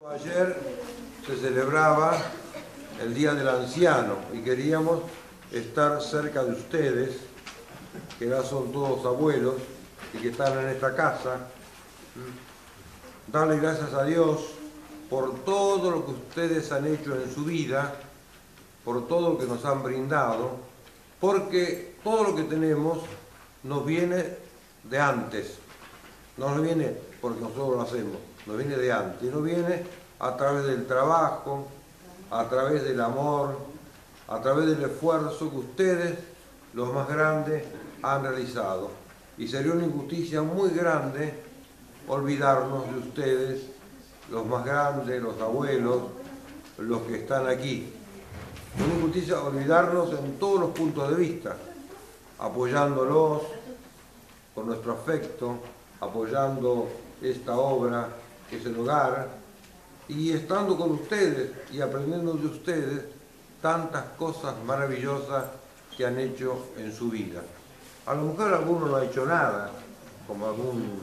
Ayer se celebraba el Día del Anciano y queríamos estar cerca de ustedes, que ya son todos abuelos y que están en esta casa. Darle gracias a Dios por todo lo que ustedes han hecho en su vida, por todo lo que nos han brindado, porque todo lo que tenemos nos viene de antes, no nos viene porque nosotros lo hacemos, nos viene de antes, nos viene a través del trabajo, a través del amor, a través del esfuerzo que ustedes, los más grandes, han realizado. Y sería una injusticia muy grande olvidarnos de ustedes, los más grandes, los abuelos, los que están aquí. Una injusticia olvidarnos en todos los puntos de vista, apoyándolos con nuestro afecto, apoyando esta obra que es el hogar, y estando con ustedes y aprendiendo de ustedes tantas cosas maravillosas que han hecho en su vida. A lo mejor alguno no ha hecho nada, como algún...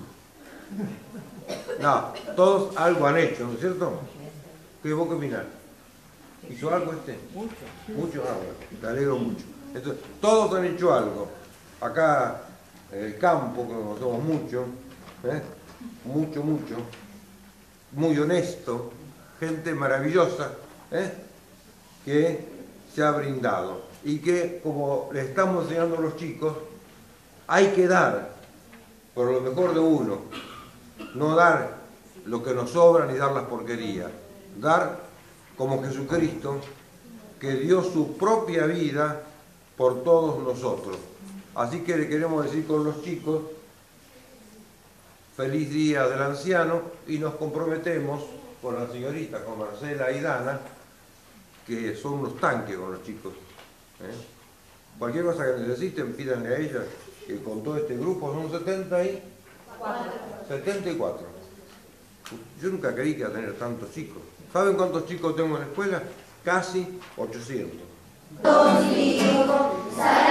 No, todos algo han hecho, ¿no es cierto? ¿Qué vos qué opinás? ¿Hizo algo este? Mucho. Mucho, te alegro mucho. Entonces, todos han hecho algo. Acá en el campo, que somos muchos, mucho, muy honesto, gente maravillosa, que se ha brindado. Y que, como le estamos enseñando a los chicos, hay que dar por lo mejor de uno, no dar lo que nos sobra ni dar las porquerías, dar como Jesucristo, que dio su propia vida por todos nosotros. Así que le queremos decir con los chicos, feliz Día del Anciano, y nos comprometemos con la señorita, con Marcela y Dana, que son unos tanques con los chicos. Cualquier cosa que necesiten, pídanle a ellas, que con todo este grupo son 74. Yo nunca creí que iba a tener tantos chicos. ¿Saben cuántos chicos tengo en la escuela? Casi 800.